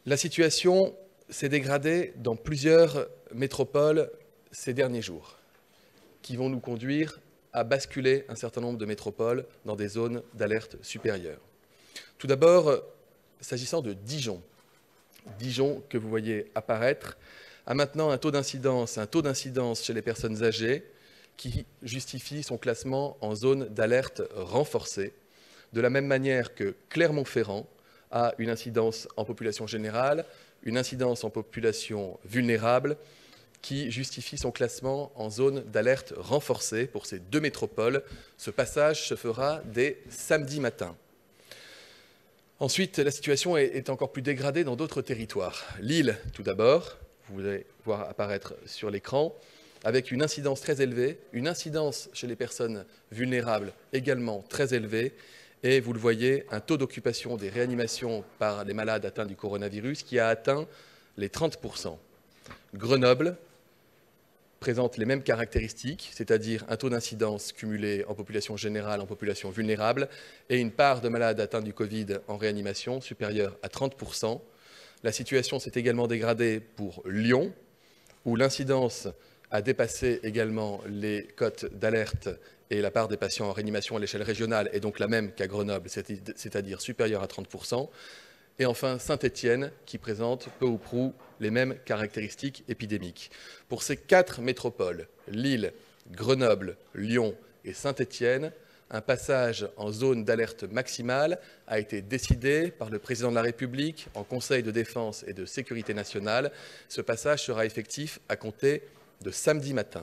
La situation s'est dégradée dans plusieurs métropoles ces derniers jours, qui vont nous conduire à basculer un certain nombre de métropoles dans des zones d'alerte supérieure. Tout d'abord, s'agissant de Dijon, Dijon que vous voyez apparaître, a maintenant un taux d'incidence chez les personnes âgées qui justifie son classement en zone d'alerte renforcée, de la même manière que Clermont-Ferrand a une incidence en population générale, une incidence en population vulnérable, qui justifie son classement en zone d'alerte renforcée. Pour ces deux métropoles, ce passage se fera dès samedi matin. Ensuite, la situation est encore plus dégradée dans d'autres territoires. Lille, tout d'abord, vous allez voir apparaître sur l'écran, avec une incidence très élevée, une incidence chez les personnes vulnérables également très élevée, et vous le voyez, un taux d'occupation des réanimations par les malades atteints du coronavirus qui a atteint les 30%. Grenoble présente les mêmes caractéristiques, c'est-à-dire un taux d'incidence cumulé en population générale, en population vulnérable, et une part de malades atteints du Covid en réanimation supérieure à 30%. La situation s'est également dégradée pour Lyon, où l'incidence a dépassé également les cotes d'alerte et la part des patients en réanimation à l'échelle régionale est donc la même qu'à Grenoble, c'est-à-dire supérieure à 30%. Et enfin, Saint-Étienne, qui présente peu ou prou les mêmes caractéristiques épidémiques. Pour ces quatre métropoles, Lille, Grenoble, Lyon et Saint-Étienne, un passage en zone d'alerte maximale a été décidé par le Président de la République en Conseil de défense et de sécurité nationale. Ce passage sera effectif à compter de samedi matin.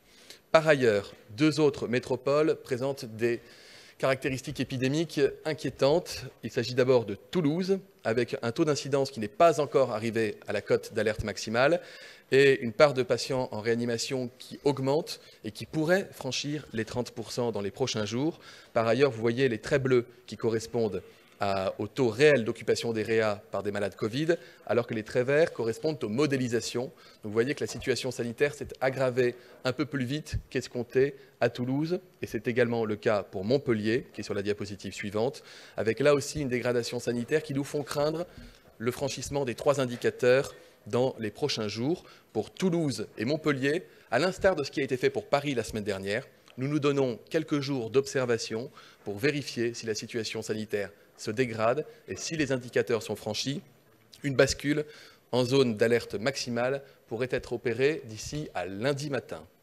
Par ailleurs, deux autres métropoles présentent des caractéristiques épidémiques inquiétantes. Il s'agit d'abord de Toulouse, avec un taux d'incidence qui n'est pas encore arrivé à la cote d'alerte maximale, et une part de patients en réanimation qui augmente et qui pourrait franchir les 30% dans les prochains jours. Par ailleurs, vous voyez les traits bleus qui correspondent au taux réel d'occupation des réa par des malades Covid, alors que les traits verts correspondent aux modélisations. Donc vous voyez que la situation sanitaire s'est aggravée un peu plus vite qu'escompté à Toulouse, et c'est également le cas pour Montpellier, qui est sur la diapositive suivante, avec là aussi une dégradation sanitaire qui nous font craindre le franchissement des 3 indicateurs dans les prochains jours. Pour Toulouse et Montpellier, à l'instar de ce qui a été fait pour Paris la semaine dernière, nous nous donnons quelques jours d'observation pour vérifier si la situation sanitaire se dégrade et si les indicateurs sont franchis, une bascule en zone d'alerte maximale pourrait être opérée d'ici à lundi matin.